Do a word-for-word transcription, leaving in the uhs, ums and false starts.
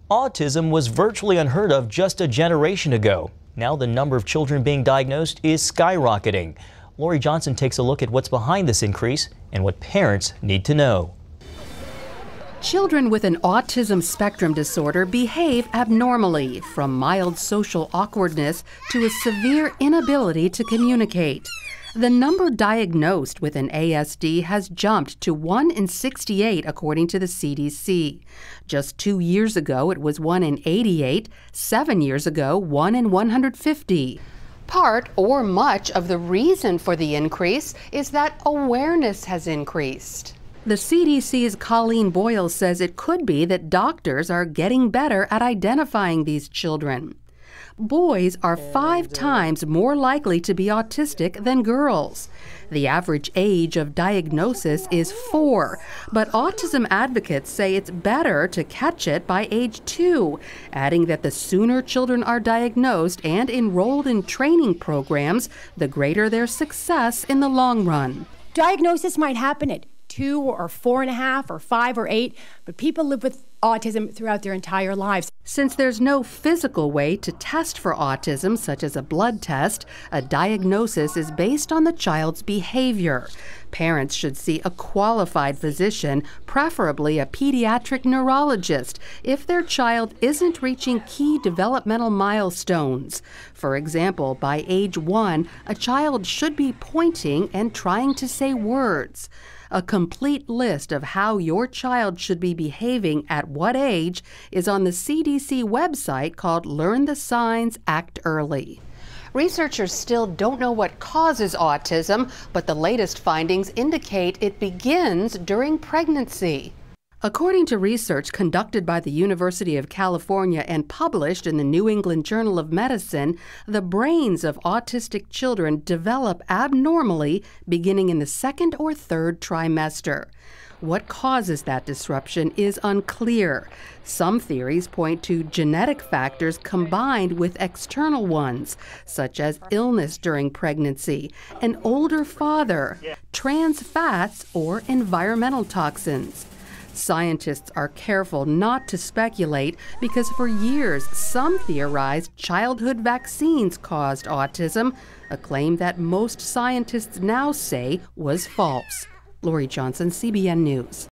Autism was virtually unheard of just a generation ago. Now the number of children being diagnosed is skyrocketing. Lori Johnson takes a look at what's behind this increase and what parents need to know. Children with an autism spectrum disorder behave abnormally, from mild social awkwardness to a severe inability to communicate. The number diagnosed with an A S D has jumped to one in sixty-eight, according to the C D C. Just two years ago, it was one in eighty-eight. Seven years ago, one in one hundred fifty. Part or much of the reason for the increase is that awareness has increased. The C D C's Colleen Boyle says it could be that doctors are getting better at identifying these children. Boys are five times more likely to be autistic than girls. The average age of diagnosis is four, but autism advocates say it's better to catch it by age two, adding that the sooner children are diagnosed and enrolled in training programs, the greater their success in the long run. Diagnosis might happen at two or four and a half or five or eight, but people live with autism throughout their entire lives. Since there's no physical way to test for autism, such as a blood test, a diagnosis is based on the child's behavior. Parents should see a qualified physician, preferably a pediatric neurologist, if their child isn't reaching key developmental milestones. For example, by age one, a child should be pointing and trying to say words. A complete list of how your child should be behaving at what age is on the C D C website called Learn the Signs, Act Early. Researchers still don't know what causes autism, but the latest findings indicate it begins during pregnancy. According to research conducted by the University of California and published in the New England Journal of Medicine, the brains of autistic children develop abnormally beginning in the second or third trimester. What causes that disruption is unclear. Some theories point to genetic factors combined with external ones, such as illness during pregnancy, an older father, trans fats, or environmental toxins. Scientists are careful not to speculate because for years some theorized childhood vaccines caused autism, a claim that most scientists now say was false. Lori Johnson, C B N News.